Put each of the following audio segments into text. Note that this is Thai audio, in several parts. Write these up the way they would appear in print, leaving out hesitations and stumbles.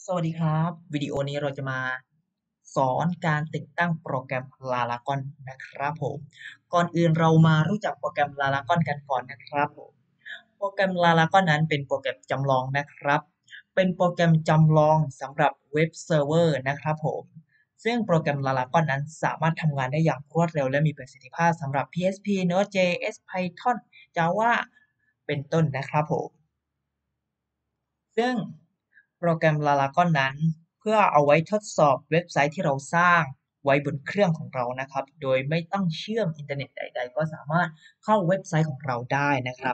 สวัสดีครับวิดีโอนี้เราจะมาสอนการติดตั้งโปรแกรม Laragon นะครับผมก่อนอื่นเรามารู้จักโปรแกรม Laragon กันก่อนนะครับผมโปรแกรม Laragon นั้นเป็นโปรแกรมจำลองนะครับเป็นโปรแกรมจำลองสำหรับเว็บเซิร์ฟเวอร์นะครับผมซึ่งโปรแกรม Laragon นั้นสามารถทำงานได้อย่างรวดเร็วและมีประสิทธิภาพสำหรับ PHP Node.js Python Java เป็นต้นนะครับผมซึ่งโปรแกรม Laragon นั้นเพื่อเอาไว้ทดสอบเว็บไซต์ที่เราสร้างไว้บนเครื่องของเรานะครับโดยไม่ต้องเชื่อมอินเทอร์เน็ตใดๆก็สามารถเข้าเว็บไซต์ของเราได้นะครับ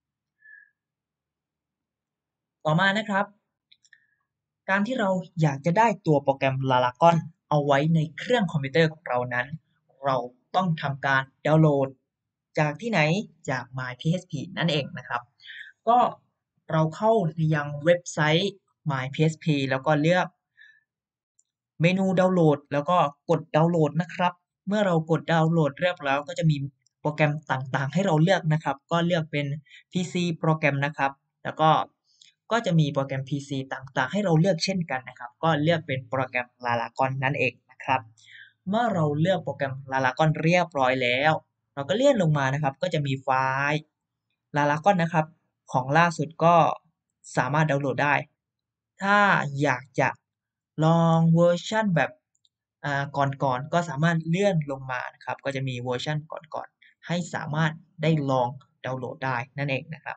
ต่อมานะครับการที่เราอยากจะได้ตัวโปรแกรม Laragon เอาไว้ในเครื่องคอมพิวเตอร์ของเรานั้นเราต้องทำการดาวน์โหลดจากที่ไหนจาก MyPHP นั่นเองนะครับก็เราเข้ายังเว็บไซต์ MyPHP แล้วก็เลือก เมนูดาวน์โหลดแล้วก็กดดาวน์โหลดนะครับเมื่อเรากดดาวน์โหลดเรียบร้อยก็จะมีโปรแกรมต่างๆให้เราเลือกนะครับก็เลือกเป็น PC โปรแกรมนะครับแล้วก็จะมีโปรแกรม PC ต่างๆให้เราเลือกเช่นกันนะครับก็เลือกเป็นโปรแกรม Laragon นั่นเองนะครับเมื่อเราเลือกโปรแกรม Laragon เรียบร้อยแล้วเราก็เลื่อนลงมานะครับก็จะมีไฟล์ Laragon นะครับของล่าสุดก็สามารถดาวน์โหลดได้ถ้าอยากจะลองเวอร์ชันแบบก่อนๆก็สามารถเลื่อนลงมานะครับก็จะมีเวอร์ชันก่อนๆให้สามารถได้ลองดาวน์โหลดได้นั่นเองนะครับ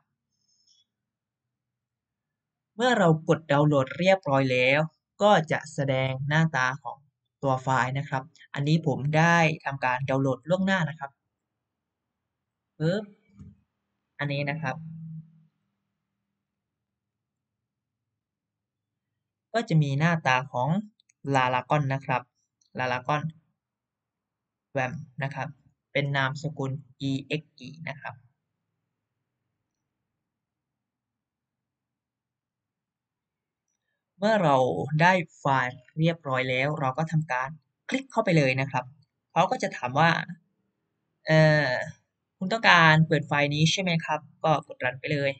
เมื่อเรากดดาวน์โหลดเรียบร้อยแล้วก็จะแสดงหน้าตาของตัวไฟล์นะครับอันนี้ผมได้ทำการดาวน์โหลดล่วงหน้านะครับปึ๊บอันนี้นะครับก็จะมีหน้าตาของ Laragon นะครับ Laragon WAM นะครับเป็นนามสกุล exe นะครับเมื่อเราได้ไฟล์เรียบร้อยแล้วเราก็ทำการคลิกเข้าไปเลยนะครับเขาก็จะถามว่าเอ่อคุณต้องการเปิดไฟล์นี้ใช่ไหมครับก็กดรันไปเลย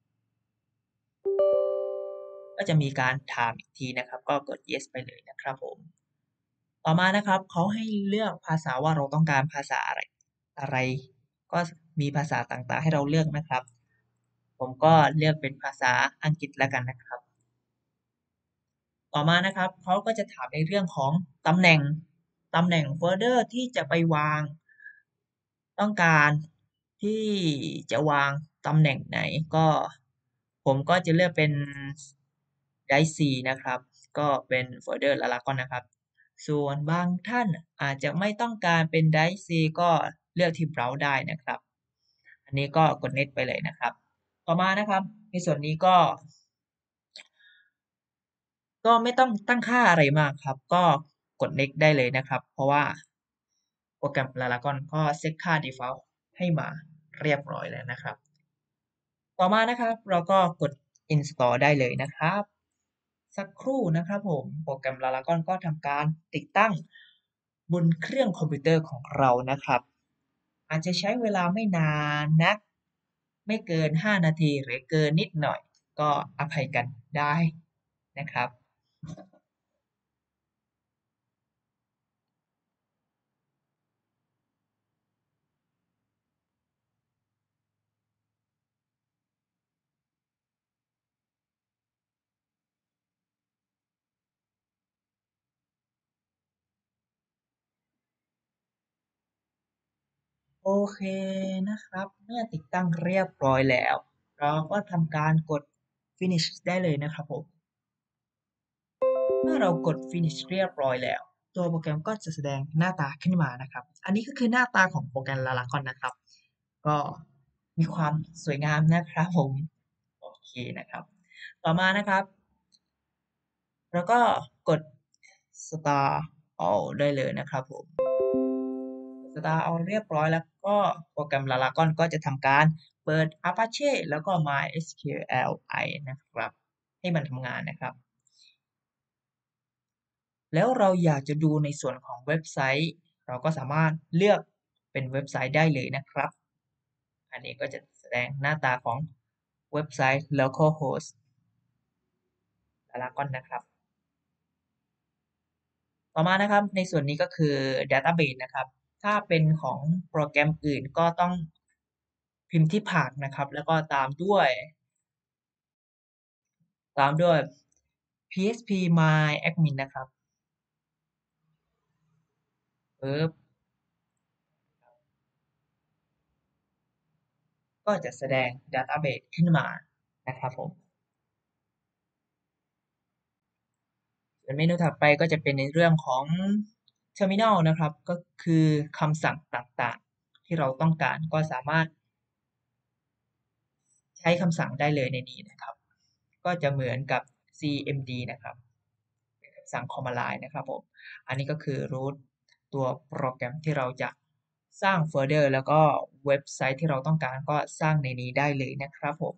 ก็จะมีการถามอีกทีนะครับก็กด yes ไปเลยนะครับผมต่อมานะครับเขาให้เลือกภาษาว่าเราต้องการภาษาอะไรก็มีภาษาต่างๆให้เราเลือกนะครับผมก็เลือกเป็นภาษาอังกฤษแล้วกันนะครับ ต่อมานะครับเขาก็จะถามในเรื่องของตำแหน่งโฟลเดอร์ที่จะไปวางต้องการที่จะวางตำแหน่งไหนก็ผมก็จะเลือกเป็น Drive C นะครับก็เป็นโฟลเดอร์ละก่อนนะครับส่วนบางท่านอาจจะไม่ต้องการเป็น Drive C ก็เลือกที่ Browse ได้นะครับอันนี้ก็กด Next ไปเลยนะครับต่อมานะครับในส่วนนี้ก็ไม่ต้องตั้งค่าอะไรมากครับก็กด next ได้เลยนะครับเพราะว่าโปรแกรม Laragon ก็เซตค่า default ให้มาเรียบร้อยแล้วนะครับต่อมานะครับเราก็กด install ได้เลยนะครับสักครู่นะครับผมโปรแกรม Laragon ก็ทำการติดตั้งบนเครื่องคอมพิวเตอร์ของเรานะครับอาจจะใช้เวลาไม่นานนะไม่เกิน5นาทีหรือเกินนิดหน่อยก็อภัยกันได้นะครับ โอเคนะครับเมื่อติดตั้งเรียบร้อยแล้วเราก็ทำการกด finish ได้เลยนะครับผมเมื่อเรากด finish เรียบร้อยแล้วตัวโปรแกรมก็จะแสดงหน้าตาขึ้นมานะครับอันนี้ก็คือหน้าตาของโปรแกรม Laragon นะครับก็มีความสวยงามนะครับผมโอเคนะครับต่อมานะครับแล้วก็กด start all ได้เลยนะครับผม Start all เรียบร้อยแล้วก็โปรแกรม Laragon ก็จะทำการเปิด Apache แล้วก็ MySQLi นะครับให้มันทำงานนะครับแล้วเราอยากจะดูในส่วนของเว็บไซต์เราก็สามารถเลือกเป็นเว็บไซต์ได้เลยนะครับอันนี้ก็จะแสดงหน้าตาของเว็บไซต์ localhost Laragon นะครับต่อมานะครับในส่วนนี้ก็คือ Database นะครับถ้าเป็นของโปรแกรมอื่นก็ต้องพิมพ์ที่ผักนะครับแล้วก็ตามด้วย php my admin นะครับปึ๊บก็จะแสดง Database ขึ้นมานะครับผมส่วนเมนูถัดไปก็จะเป็นในเรื่องของ Terminal นะครับก็คือคำสั่งต่างๆที่เราต้องการก็สามารถใช้คำสั่งได้เลยในนี้นะครับก็จะเหมือนกับ cmd นะครับสั่ง command line นะครับผมอันนี้ก็คือ root ตัวโปรแกรมที่เราจะสร้างโฟลเดอร์แล้วก็เว็บไซต์ที่เราต้องการก็สร้างในนี้ได้เลยนะครับผม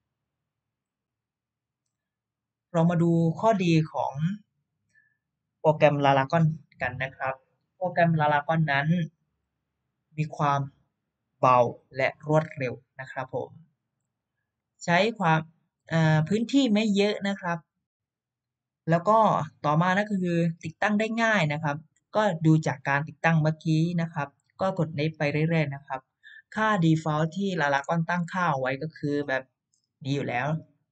เรามาดูข้อดีของโปรแกรม Laragon กันนะครับโปรแกรม Laragon นั้นมีความเบาและรวดเร็วนะครับผมใช้ความพื้นที่ไม่เยอะนะครับ แล้วก็ต่อมานะก็คือติดตั้งได้ง่ายนะครับก็ดูจากการติดตั้งเมื่อกี้นะครับก็กด next ไปเรื่อยๆนะครับค่า default ที่ Laragon ตั้งค่าเอาไว้ก็คือแบบดีอยู่แล้ว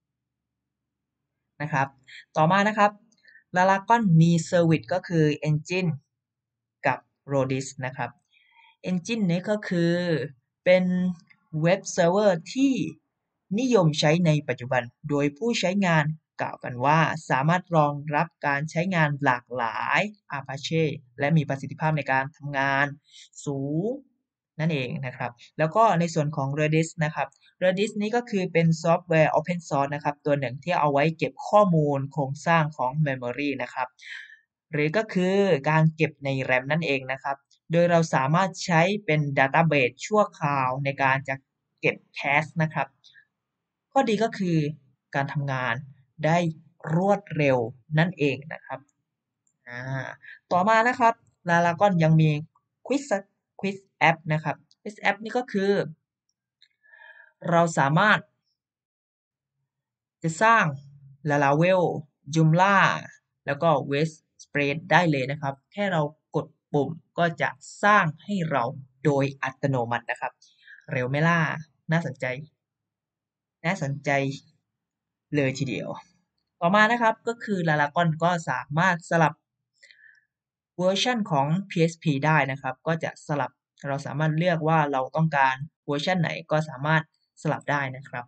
นะครับต่อมานะครับ Laragon มีเซอร์วิสก็คือ Engine กับ Redis นะครับ Engine นี้ก็คือเป็นเว็บเซิร์ฟเวอร์ที่นิยมใช้ในปัจจุบันโดยผู้ใช้งานกล่าวกันว่าสามารถรองรับการใช้งานหลากหลาย Apache และมีประสิทธิภาพในการทำงานสูงนั่นเองนะครับแล้วก็ในส่วนของ Redis นะครับ Redis นี้ก็คือเป็นซอฟต์แวร์ Open Source นะครับตัวหนึ่งที่เอาไว้เก็บข้อมูลโครงสร้างของ Memory นะครับหรือก็คือการเก็บใน RAM นั่นเองนะครับ โดยเราสามารถใช้เป็น Database ชั่วคราวในการจะเก็บแคชนะครับข้อดีก็คือการทำงานได้รวดเร็วนั่นเองนะครับอ่าต่อมานะครับ Laragon ยังมี Quiz Quiz App นะครับ Quiz App นี่ก็คือเราสามารถจะสร้าง Laravel Joomla แล้วก็ Wordpress ได้เลยนะครับแค่เรากดปุ่มก็จะสร้างให้เราโดยอัตโนมัตินะครับเร็วไหมล่ะน่าสนใจน่าสนใจเลยทีเดียวต่อมานะครับก็คือ Laragon ก็สามารถสลับเวอร์ชันของ PHP ได้นะครับก็จะสลับเราสามารถเลือกว่าเราต้องการเวอร์ชันไหนก็สามารถสลับได้นะครับ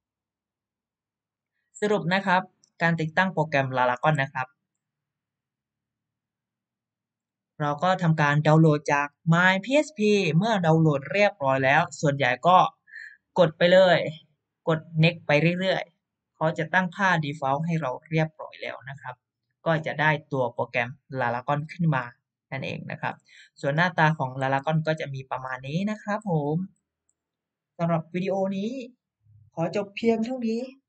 สรุปนะครับการติดตั้งโปรแกรม Laragon นะครับเราก็ทำการดาวน์โหลดจาก MyPHP เมื่อดาวน์โหลดเรียบร้อยแล้วส่วนใหญ่ก็กดไปเลยกด next ไปเรื่อยๆเขาจะตั้งค่า default ให้เราเรียบร้อยแล้วนะครับก็จะได้ตัวโปรแกรม Laragon ขึ้นมานั่นเองนะครับส่วนหน้าตาของ Laragon ก็จะมีประมาณนี้นะครับผมสำหรับวิดีโอนี้ขอจบเพียงเท่านี้